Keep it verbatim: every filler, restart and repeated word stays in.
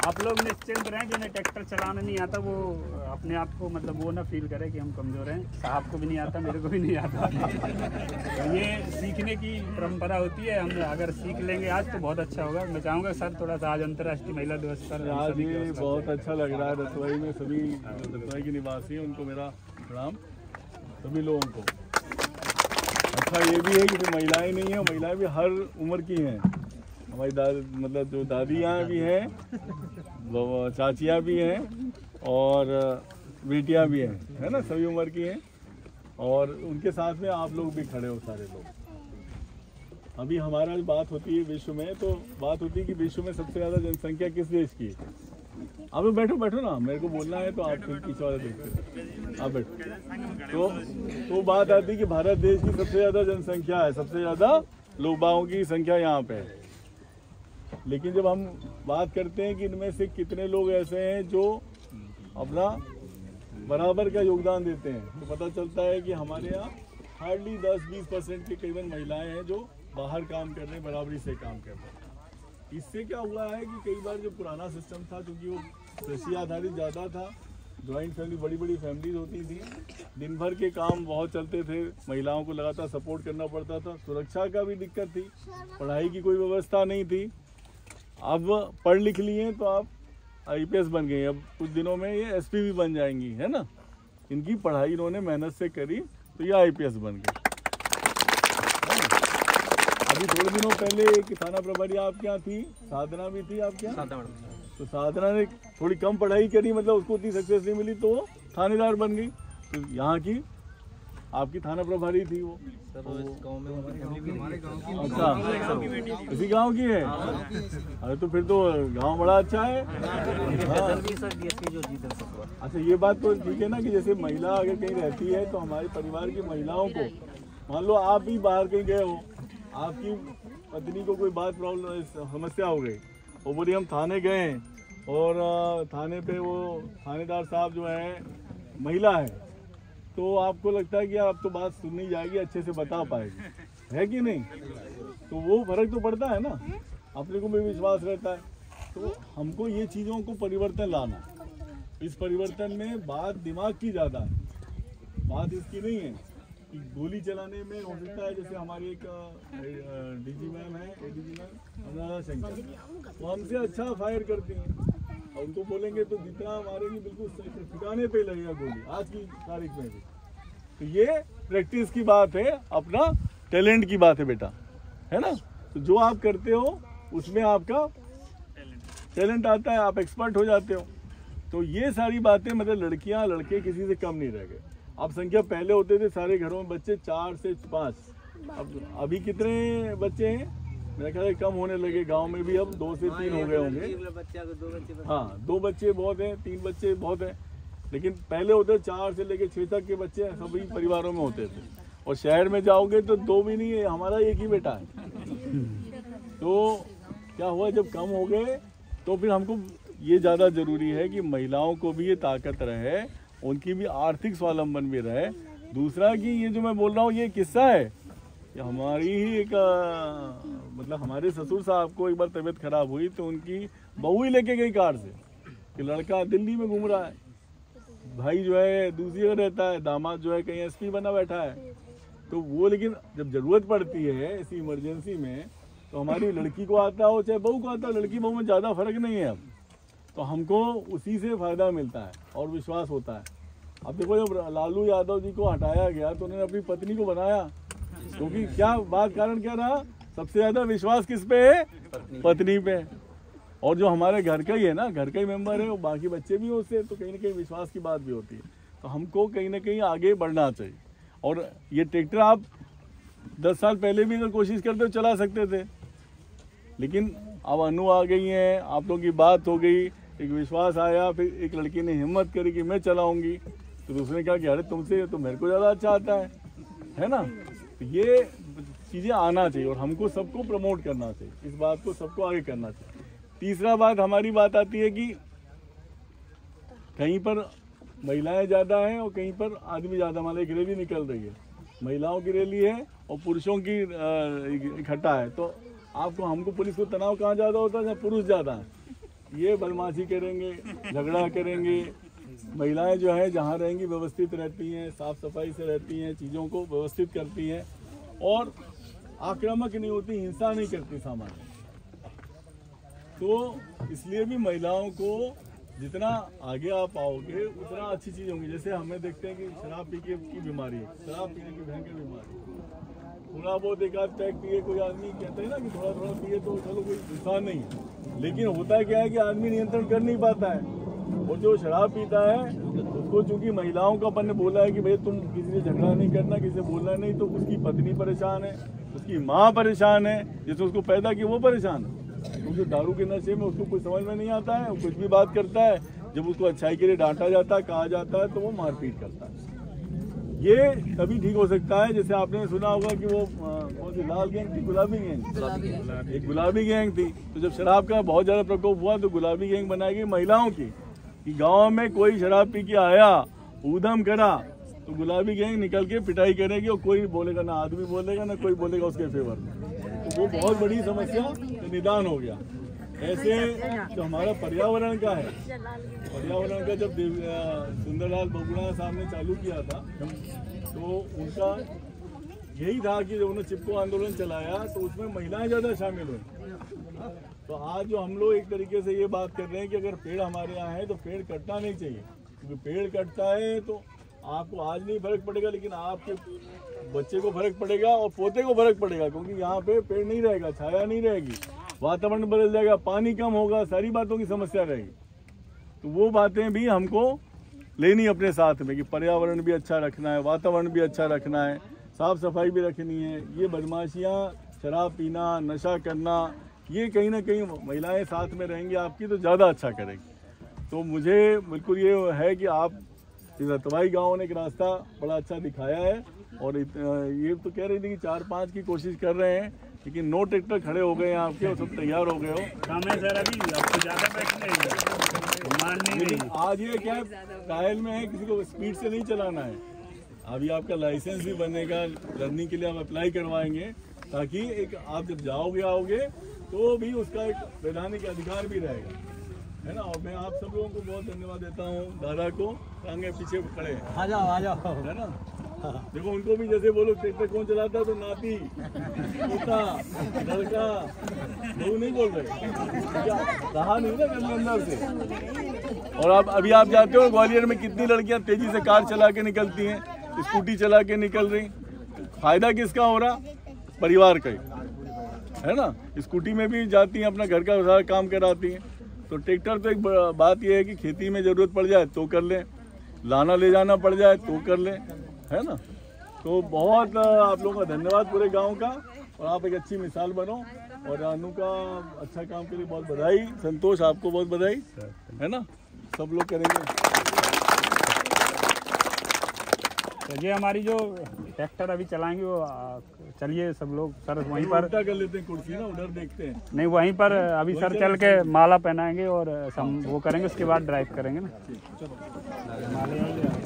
आप लोग निश्चिंत रहें, जिन्हें ट्रैक्टर चलाना नहीं आता वो अपने आप को मतलब वो ना फील करे कि हम कमज़ोर हैं। साहब को भी नहीं आता, मेरे को भी नहीं आता। तो ये सीखने की परंपरा होती है, हम अगर सीख लेंगे आज तो बहुत अच्छा होगा। मैं चाहूँगा सर थोड़ा सा आज अंतर्राष्ट्रीय महिला दिवस पर आज ये बहुत अच्छा लग रहा है। रसवाई में सभी रसवाई के निवासी हैं, उनको मेरा प्रणाम सभी लोगों को। अच्छा ये भी है कि महिलाएं नहीं है, महिलाएं भी हर उम्र की हैं। हमारी दादी मतलब जो दादियाँ भी हैं, चाचियाँ भी हैं और बेटियाँ भी हैं, है ना, सभी उम्र की हैं। और उनके साथ में आप लोग भी खड़े हो सारे लोग। अभी हमारा बात होती है विश्व में, तो बात होती है कि विश्व में सबसे ज़्यादा जनसंख्या किस देश की है। आप बैठो बैठो ना, मेरे को बोलना है तो आप फिर पीछे वाले देखते आप बैठो। तो तो बात आती है कि भारत देश की सबसे ज़्यादा जनसंख्या है, सबसे ज़्यादा लोग बागों की संख्या यहाँ पे है। लेकिन जब हम बात करते हैं कि इनमें से कितने लोग ऐसे हैं जो अपना बराबर का योगदान देते हैं, तो पता चलता है कि हमारे यहाँ हार्डली दस बीस परसेंट के करीबन महिलाएं हैं जो बाहर काम कर रहे हैं, बराबरी से काम कर रहे हैं। इससे क्या हुआ है कि कई बार जो पुराना सिस्टम था, क्योंकि वो कृषि आधारित ज़्यादा था, जॉइंट फैमिली, बड़ी बड़ी फैमिलीज होती थी, दिन भर के काम बहुत चलते थे, महिलाओं को लगातार सपोर्ट करना पड़ता था, सुरक्षा का भी दिक्कत थी, पढ़ाई की कोई व्यवस्था नहीं थी। अब पढ़ लिख लिए तो आप आई पी एस बन गए, अब कुछ दिनों में ये एस पी भी बन जाएंगी, है ना। इनकी पढ़ाई इन्होंने मेहनत से करी तो ये आई पी एस बन गए। अभी थोड़े दिनों पहले एक थाना प्रभारी आपके यहाँ थी, साधना भी थी आपके यहाँ, तो साधना ने थोड़ी कम पढ़ाई करी, मतलब उसको उतनी सक्सेस नहीं मिली, तो वो थानेदार बन गई। तो यहाँ की आपकी थाना प्रभारी थी वो, अच्छा इसी गांव की है। अरे तो फिर तो गांव बड़ा अच्छा है। अच्छा ये बात तो ठीक है ना कि जैसे महिला अगर कहीं रहती है तो हमारे परिवार की महिलाओं को, मान लो आप भी बाहर कहीं गए हो, आपकी पत्नी को कोई बात प्रॉब्लम समस्या हो गई और बोली हम थाने गए और थाने पे वो थानेदार साहब जो है महिला है, तो आपको लगता है कि अब तो बात सुननी जाएगी, अच्छे से बता पाएगी, है कि नहीं। तो वो फर्क तो पड़ता है ना, अपने को भी विश्वास रहता है। तो हमको ये चीज़ों को परिवर्तन लाना, इस परिवर्तन में बात दिमाग की ज़्यादा है, बात इसकी नहीं है कि गोली चलाने में हो सकता है। जैसे हमारी एक डीजी मैम है, एडीजी मैम अनुराधा शंकर, वो हमसे अच्छा फायर करती हैं और उनको बोलेंगे तो जितना मारेंगे बिल्कुल ठिकाने पे लगेगा गोली, आज की तारीख में भी। तो ये प्रैक्टिस की बात है, अपना टैलेंट की बात है बेटा, है ना। तो जो आप करते हो उसमें आपका टैलेंट आता है, आप एक्सपर्ट हो जाते हो। तो ये सारी बातें मतलब लड़कियां लड़के किसी से कम नहीं रह गए। अब संख्या पहले होते थे सारे घरों में बच्चे चार से पाँच, अब अभी कितने बच्चे हैं, मेरा ख्याल है कम होने लगे, गांव में भी अब दो से तीन हो गए होंगे। हाँ दो बच्चे बहुत हैं, तीन बच्चे बहुत हैं, लेकिन पहले होते चार से लेके छः तक के बच्चे सभी परिवारों में होते थे। और शहर में जाओगे तो दो भी नहीं है, हमारा एक ही बेटा है। तो क्या हुआ, जब कम हो गए तो फिर हमको ये ज़्यादा ज़रूरी है कि महिलाओं को भी ये ताकत रहे, उनकी भी आर्थिक स्वावलंबन भी रहे। दूसरा कि ये जो मैं बोल रहा हूँ ये किस्सा है, ये हमारी ही एक आ, मतलब हमारे ससुर साहब को एक बार तबीयत खराब हुई तो उनकी बहू ही लेके गई कार से कि लड़का दिल्ली में घूम रहा है, भाई जो है दूसरी जगह रहता है, दामाद जो है कहीं एस पी बना बैठा है। तो वो लेकिन जब ज़रूरत पड़ती है ऐसी इमरजेंसी में तो हमारी लड़की को आता हो चाहे बहू को आता हो, लड़की बहू में ज़्यादा फर्क नहीं है। अब तो हमको उसी से फ़ायदा मिलता है और विश्वास होता है। अब देखो जब लालू यादव जी को हटाया गया तो उन्होंने अपनी पत्नी को बनाया, क्योंकि तो क्या बात कारण क्या रहा, सबसे ज़्यादा विश्वास किस पे है, पत्नी पे। और जो हमारे घर का ही है ना, घर का ही मेंबर है, वो बाकी बच्चे भी उससे, तो कहीं ना कहीं विश्वास की बात भी होती है। तो हमको कहीं ना कहीं आगे बढ़ना चाहिए। और ये ट्रैक्टर आप दस साल पहले भी अगर कोशिश करते तो चला सकते थे, लेकिन अब अनु आ गई हैं, आप लोगों की बात हो गई, एक विश्वास आया, फिर एक लड़की ने हिम्मत करी कि मैं चलाऊंगी, तो दूसरे ने कहा कि अरे तुमसे तो मेरे को ज़्यादा अच्छा आता है, है ना। तो ये चीज़ें आना चाहिए और हमको सबको प्रमोट करना चाहिए, इस बात को सबको आगे करना चाहिए। तीसरा बात हमारी बात आती है कि कहीं पर महिलाएं ज़्यादा हैं और कहीं पर आदमी ज़्यादा, मान लो एक रैली निकल रही है, महिलाओं की रैली है और पुरुषों की इकट्ठा है, तो आपको हमको पुलिस को तनाव कहाँ ज़्यादा होता है, जहाँ पुरुष ज़्यादा है, ये बदमाशी करेंगे, झगड़ा करेंगे। महिलाएं जो है जहाँ रहेंगी व्यवस्थित रहती हैं, साफ सफाई से रहती हैं, चीज़ों को व्यवस्थित करती हैं और आक्रामक नहीं होती, हिंसा नहीं करती सामान्य। तो इसलिए भी महिलाओं को जितना आगे आप आओगे उतना अच्छी चीज़ होंगी। जैसे हमें देखते हैं कि शराब पी के की बीमारी है, शराब पीने की भयंकर बीमारी है। थोड़ा बहुत एक आध पैक पिए कोई आदमी कहते हैं ना कि थोड़ा थोड़ा पिए तो चलो कोई नुकसान नहीं है, लेकिन होता क्या है कि आदमी नियंत्रण कर नहीं पाता है। और जो शराब पीता है उसको चूंकि महिलाओं का अपन ने बोला है कि भाई तुम किसी से झगड़ा नहीं करना, किसी से बोलना नहीं, तो उसकी पत्नी परेशान है, उसकी माँ परेशान है, जिसने उसको पैदा किया वो परेशान है। क्योंकि दारू के नशे में उसको कुछ समझ में नहीं आता है, वो कुछ भी बात करता है। जब उसको अच्छाई के लिए डांटा जाता है, कहा जाता है, तो वो मारपीट करता है। ये तभी ठीक हो सकता है। जैसे आपने सुना होगा कि वो कौन सी लाल गैंग थी, गुलाबी गैंग, एक गुलाबी गैंग थी। तो जब शराब का बहुत ज्यादा प्रकोप हुआ तो गुलाबी गैंग बनाई गई महिलाओं की, कि गांव में कोई शराब पी के आया, ऊधम करा, तो गुलाबी गैंग निकल के पिटाई करेगी और कोई बोलेगा ना, आदमी बोलेगा ना कोई बोलेगा उसके फेवर में। तो वो बहुत बड़ी समस्या का निदान हो गया। ऐसे जो हमारा पर्यावरण का है, पर्यावरण का जब सुंदरलाल बगुड़ा साहब ने चालू किया था तो उनका यही था कि जब उन्होंने चिपको आंदोलन चलाया तो उसमें महिलाएं ज़्यादा शामिल हुई। तो आज जो हम लोग एक तरीके से ये बात कर रहे हैं कि अगर पेड़ हमारे यहाँ है तो पेड़ कटना नहीं चाहिए, क्योंकि पेड़ कटता है तो आपको आज नहीं फर्क पड़ेगा, लेकिन आपके बच्चे को फर्क पड़ेगा और पोते को फर्क पड़ेगा, क्योंकि यहाँ पे पेड़ नहीं रहेगा, छाया नहीं रहेगी, वातावरण बदल जाएगा, पानी कम होगा, सारी बातों की समस्या रहेगी। तो वो बातें भी हमको लेनी अपने साथ में कि पर्यावरण भी अच्छा रखना है, वातावरण भी अच्छा रखना है, साफ सफाई भी रखनी है। ये बदमाशियाँ, शराब पीना, नशा करना, ये कहीं ना कहीं महिलाएं साथ में रहेंगी आपकी तो ज़्यादा अच्छा करेंगी। तो मुझे बिल्कुल ये है कि आप रतवाई गाँव ने एक रास्ता बड़ा अच्छा दिखाया है और ये तो कह रही थी कि चार पाँच की कोशिश कर रहे हैं, लेकिन नो ट्रैक्टर खड़े हो गए हैं आपके और सब तैयार हो गए हो। काम है सर, अभी आपको ज़्यादा बैठने लेकिन आज ये क्या ट्रायल में है, किसी को स्पीड से नहीं चलाना है। अभी आपका लाइसेंस भी बनेगा, लर्निंग के लिए आप अप्लाई करवाएंगे, ताकि एक आप जब जाओगे आओगे तो भी उसका एक वैधानिक अधिकार भी रहेगा, है ना। और मैं आप सब लोगों को बहुत धन्यवाद देता हूँ, दादा को आगे पीछे खड़े आ जाओ आ जाओ, है ना। देखो उनको भी जैसे बोलो ट्रैक्टर कौन चलाता है तो नाती, पोता, लड़का, लोग नहीं बोल रहे, कहा नहीं ना कल अंदर से। और आप अभी आप जाते हो ग्वालियर में कितनी लड़कियां तेजी से कार चला के निकलती हैं, स्कूटी चला के निकल रही, फायदा किसका हो रहा? परिवार का ही, है ना। स्कूटी में भी जाती हैं, अपना घर का सारा काम कराती हैं। तो ट्रैक्टर तो एक बात यह है कि खेती में ज़रूरत पड़ जाए तो कर लें, लाना ले जाना पड़ जाए तो कर लें, है ना। तो बहुत आप लोगों का धन्यवाद पूरे गांव का, और आप एक अच्छी मिसाल बनो। और अनु का अच्छा काम के लिए बहुत बधाई, संतोष आपको बहुत बधाई, है ना। सब लोग करेंगे। तो ये हमारी जो ट्रैक्टर अभी चलाएंगे वो चलिए सब लोग सर वहीं पर उल्टा कर लेते हैं कुर्सी ना, उधर देखते हैं। नहीं वहीं पर अभी सर चल के माला पहनाएंगे और हम वो करेंगे, उसके बाद ड्राइव करेंगे ना।